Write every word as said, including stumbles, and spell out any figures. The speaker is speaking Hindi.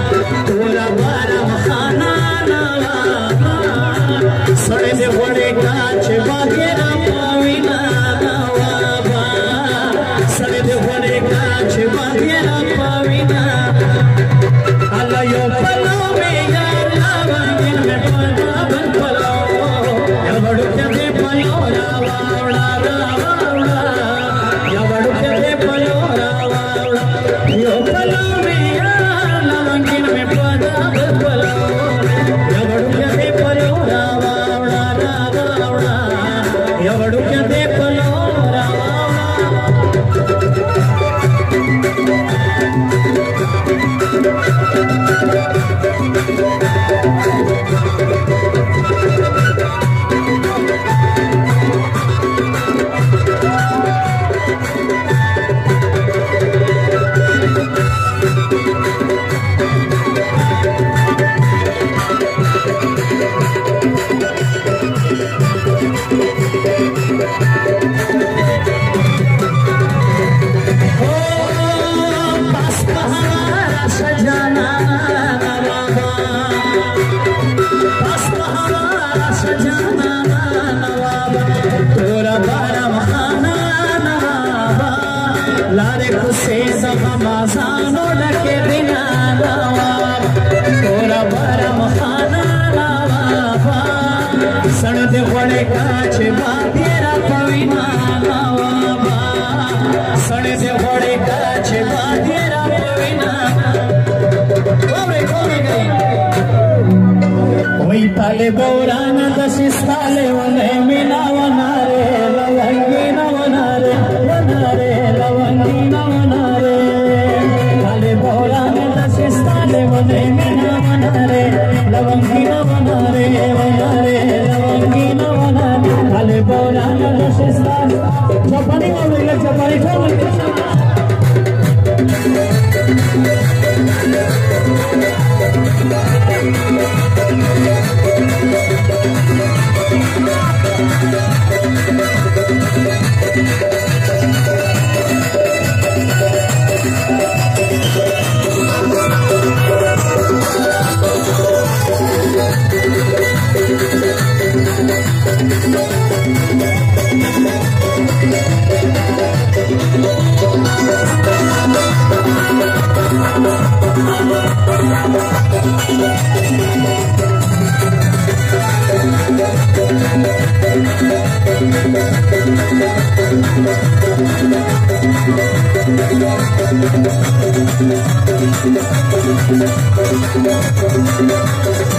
तोरा बारा खाना नवा सड़े दे बड़े काच बागेरा पाविना नवा सड़े दे बड़े काच बागेरा पाविना अलयो पलो में यार लावंगिन में पला बन पलो या बड़ो के पलो रावावड़ा रावावड़ा या बड़ो के पलो रावावड़ा यो पलो में यार लावंगिन में पला बन पलो या बड़ो के पलो रावावड़ा रावावड़ा या बड़ो के पलो लारे खुशे समासानो लके बिना नवाब तोरा बरम खाना नवाब सण दे बड़े काच बागेरा पविना नवाब सण दे बड़े काच बागेरा पविना कोरे कोरे गई कोई ताले बोरान दसिस ताले वने मिना वनारे लवंगी न वनारे वनारे लवंगी न वनारे ताले बोरान दसिस ताले वने मिना वनारे लवंगी न वनारे वनारे लवंगी न वनारे ताले बोरान दसिस ताले चपानी वाले चपानी चपानी Thank you.